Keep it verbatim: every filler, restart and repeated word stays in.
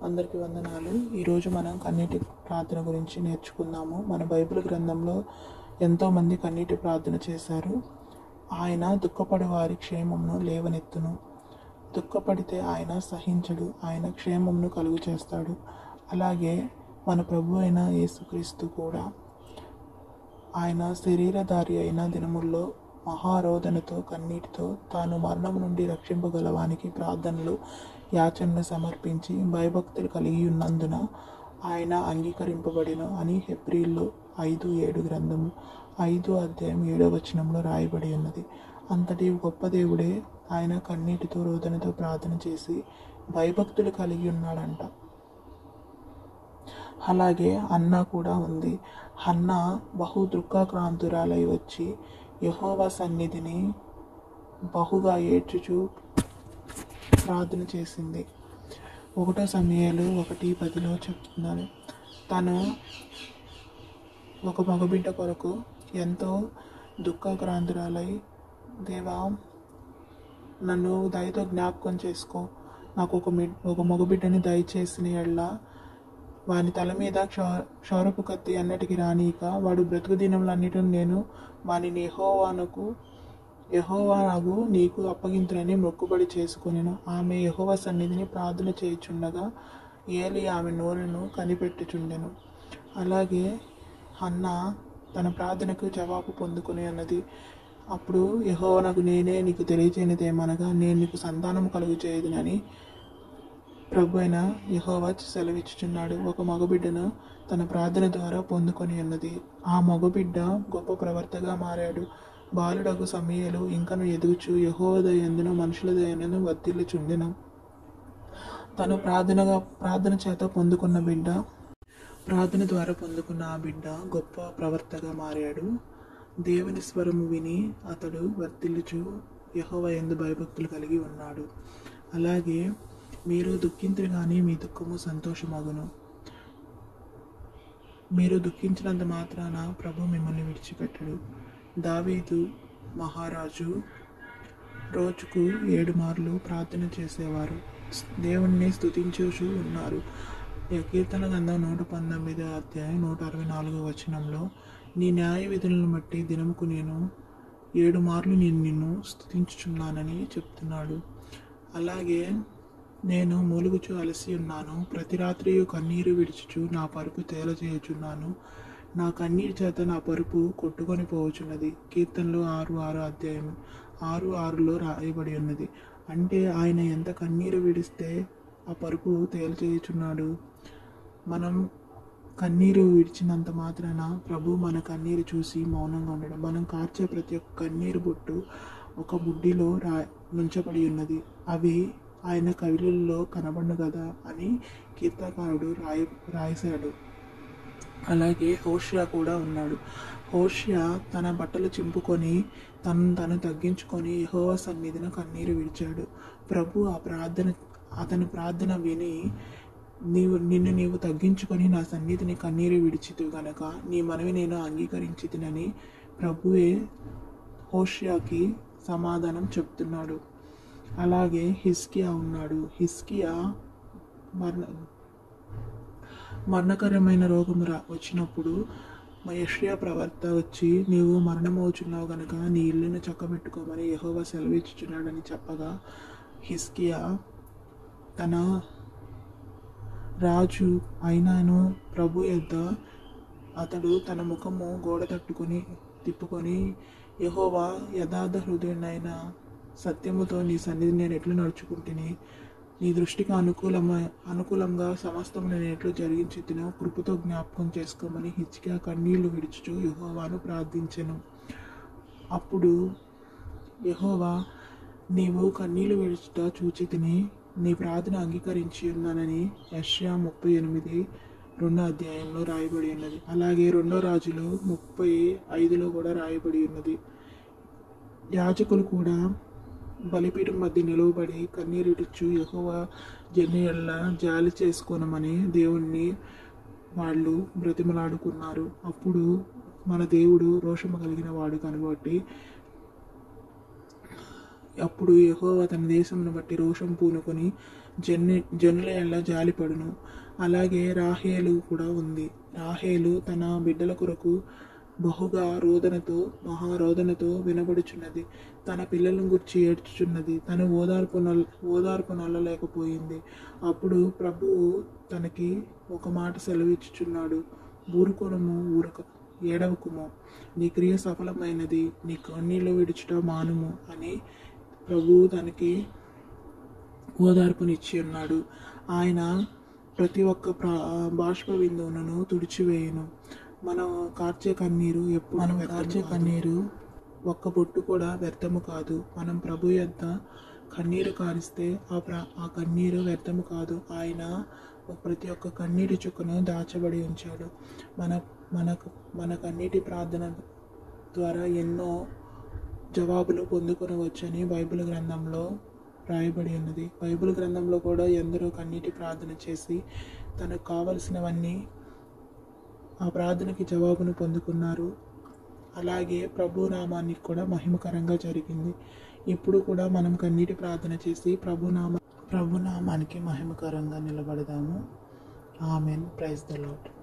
అందరికీ వందనాలు. ఈరోజు మనం కన్నీటి ప్రార్థన గురించి నేర్చుకుందాము. మన బైబిల్ గ్రంథంలో ఎంతోమంది కన్నీటి ప్రార్థన చేశారు. ఆయన దుఃఖపడి వారి క్షేమమును లేవనెత్తును. దుఃఖపడితే ఆయన సహించడు, ఆయన క్షేమమును కలుగు చేస్తాడు. అలాగే మన ప్రభు అయిన యేసుక్రీస్తు కూడా ఆయన శరీరధారి అయిన దినముల్లో మహారోదనతో కన్నీటితో తాను మరణం నుండి రక్షింపగలవానికి ప్రార్థనలు యాచనలు సమర్పించి భయభక్తులు కలిగి ఉన్నందున ఆయన అంగీకరింపబడిన అని హెబ్రీల్లో ఐదు ఏడు గ్రంథము ఐదు అధ్యాయం ఏడవ వచనంలో రాయబడి ఉన్నది. అంతటి గొప్ప దేవుడే ఆయన కన్నీటితో రోదనతో ప్రార్థన చేసి భయభక్తులు కలిగి ఉన్నాడంట. అలాగే హన్నా కూడా ఉంది. హన్నా బహు దుఃఖాక్రాంతురాలై వచ్చి యెహోవా సన్నిధిని బహుగా ఏడ్చుచు ప్రార్థన చేసింది. ఒకటో సమయాలు ఒకటి పదిలో చెప్తున్నాను. తను ఒక మగబిడ్డ కొరకు ఎంతో దుఃఖాక్రాంతురాలై, దేవా నన్ను దయతో జ్ఞాపకం చేసుకో, నాకు ఒక మి ఒక మగబిడ్డని దయచేసిన ఎడల వాని తల మీద క్షౌ క్షౌరపు కత్తి అన్నిటికీ రానీక వాడు బ్రతుకు దినములన్నిటిని నేను వానిని యెహోవానకు యెహోవానగు నీకు అప్పగింతునని మొక్కుబడి చేసుకొనెను. ఆమె యెహోవా సన్నిధిని ప్రార్థన చేయుచుండగా ఏలి ఆమె నోరును కనిపెట్టుచుండెను. అలాగే హన్నా తన ప్రార్థనకు జవాబు పొందుకుని అన్నది. అప్పుడు యెహోవానకు నేనే నీకు తెలియచేయనిదేమనగా నేను నీకు సంతానం కలుగు చేయదునని ప్రభు అయిన యెహోవా సెలవిచ్చుచున్నాడు. ఒక మగబిడ్డను తన ప్రార్థన ద్వారా పొందుకొని ఉన్నది. ఆ మగబిడ్డ గొప్ప ప్రవర్తగా మారాడు. బాలుడకు సమయలు ఇంకను ఎదుగుచు యెహోవా దయందును మనుషుల దయందును వర్ధిల్లుచుండెను. తను ప్రార్థనగా ప్రార్థన చేత పొందుకున్న బిడ్డ ప్రార్థన ద్వారా పొందుకున్న ఆ బిడ్డ గొప్ప ప్రవర్తగా మారాడు. దేవుని స్వరము విని అతడు వర్ధిల్లుచు యెహోవా యందు భయభక్తులు కలిగి ఉన్నాడు. అలాగే మీరు దుఃఖింతురు కానీ మీ దుఃఖము సంతోషమగును. మీరు దుఃఖించినంత మాత్రాన ప్రభు మిమ్మల్ని విడిచిపెట్టడు. దావీదు మహారాజు రోజుకు ఏడు మార్లు ప్రార్థన చేసేవారు, దేవుణ్ణి స్తుతించుచూ ఉన్నారు. కీర్తన గ్రంథం నూట పంతొమ్మిదో అధ్యాయం నూట అరవై నాలుగో వచనంలో నీ న్యాయ విధులను బట్టి దినముకు నేను ఏడు మార్లు నేను నిన్ను స్తుతించుచున్నానని చెప్తున్నాడు. అలాగే నేను మూలుగుచు అలసి ఉన్నాను, ప్రతి రాత్రి కన్నీరు విడిచుచు నా పరుపు తేలచేయుచున్నాను. నా కన్నీరు చేత నా పరుపు కొట్టుకొని పోవచున్నది. కీర్తనలు ఆరు ఆరు అధ్యాయం ఆరు ఆరులో రాయబడి ఉన్నది. అంటే ఆయన ఎంత కన్నీరు విడిస్తే ఆ పరుపు తేల్చేయుచున్నాడు. మనం కన్నీరు విడిచినంత మాత్రాన ప్రభు మన కన్నీరు చూసి మౌనంగా ఉండడం. మనం కార్చే ప్రతి ఒక్క కన్నీరు బొట్టు ఒక బుడ్డిలో రా నుంచబడి ఉన్నది. అవి ఆయన కవిలలో కనబడను కదా అని కీర్తనకారుడు రాయ రాశాడు. అలాగే హోషియా కూడా ఉన్నాడు. హోషియా తన బట్టలు చింపుకొని తను తను తగ్గించుకొని యెహోవా సన్నిధిన కన్నీరు విడిచాడు. ప్రభు ఆ ప్రార్థన అతని ప్రార్థన విని నీవు నిన్ను నీవు తగ్గించుకొని నా సన్నిధిని కన్నీరు విడిచితు గనక నీ మనవి నేను అంగీకరించితినని ప్రభువే హోషియాకి సమాధానం చెప్తున్నాడు. అలాగే హిజ్కియా ఉన్నాడు. హిజ్కియా మరణ మరణకరమైన రోగము రా వచ్చినప్పుడు యెషయా ప్రవక్త వచ్చి నీవు మరణమవుచున్నావు గనుక నీ ఇల్లును చక్కబెట్టుకోమని యెహోవా సెలవిచ్చుచున్నాడని చెప్పగా హిజ్కియా తన రాజు అయినను ప్రభు యొద్ద అతడు తన ముఖము గోడ తట్టుకొని తిప్పుకొని యెహోవా యథార్థ హృదయుడైన సత్యముతో నీ సన్నిధి నేను ఎట్లు నడుచుకుంటుని నీ దృష్టికి అనుకూలమ అనుకూలంగా సమస్తము నేను ఎట్లు జరిగించి తినో కృపతో జ్ఞాపకం చేసుకోమని హిజ్కియా కన్నీళ్లు విడుచుచు యెహోవాను ప్రార్థించెను. అప్పుడు యెహోవా నీవు కన్నీళ్లు విడుచుట చూచి తిని నీ ప్రార్థన అంగీకరించి ఉన్నానని యెషయా ముప్పై ఎనిమిది రెండో అధ్యాయంలో రాయబడి ఉన్నది. అలాగే రెండో రాజులు ముప్పై ఐదులో కూడా రాయబడి ఉన్నది. యాజకులు కూడా బలిపీఠం మధ్య నిలువబడి కన్నీరుడిచ్చు యెహోవా జనుల జాలి చేసుకోనమని దేవుణ్ణి వాళ్ళు బ్రతిమలాడుకున్నారు. అప్పుడు మన దేవుడు రోషము కలిగిన వాడు కాబట్టి అప్పుడు యెహోవా తన దేశమును బట్టి రోషం పూనుకొని జన్ని జనుల ఎల్ల జాలిపడును. అలాగే రాహేలు కూడా ఉంది. రాహేలు తన బిడ్డల కొరకు బహుగా రోదనతో మహారోదనతో వినబడుచున్నది. తన పిల్లలను గుర్చి ఏడ్చుచున్నది. తను ఓదార్పు నల్ ఓదార్పు నల్లలేకపోయింది. అప్పుడు ప్రభువు తనకి ఒక మాట సెలవిచ్చుచున్నాడు. ఊరుకొనము, ఊరక ఏడవకుము, నీ క్రియ సఫలమైనది, నీ కన్నీళ్లు విడుచుట మానుము అని ప్రభువు తనకి ఓదార్పునిచ్చి ఉన్నాడు. ఆయన ప్రతి ఒక్క ప్రా బాష్ప బిందువులను తుడిచివేయను. మనం కార్చే కన్నీరు ఎప్పుడు మనం కార్చే కన్నీరు ఒక్క బొట్టు కూడా వ్యర్థము కాదు. మనం ప్రభు యొద్ద కన్నీరు కారిస్తే ఆ ప్ర ఆ కన్నీరు వ్యర్థము కాదు. ఆయన ప్రతి ఒక్క కన్నీటి చుక్కను దాచబడి ఉంచాడు. మన మనకు మన కన్నీటి ప్రార్థన ద్వారా ఎన్నో జవాబులు పొందుకొనవచ్చని బైబిల్ గ్రంథంలో రాయబడి ఉన్నది. బైబిల్ గ్రంథంలో కూడా ఎందరో కన్నీటి ప్రార్థన చేసి తనకు కావలసినవన్నీ ఆ ప్రార్థనకి జవాబును పొందుకున్నారు. అలాగే ప్రభు నామానికి కూడా మహిమకరంగా జరిగింది. ఇప్పుడు కూడా మనం కన్నీటి ప్రార్థన చేసి ప్రభునామ ప్రభునామానికి మహిమకరంగా నిలబడదాము. ఆమెన్. Praise the lord.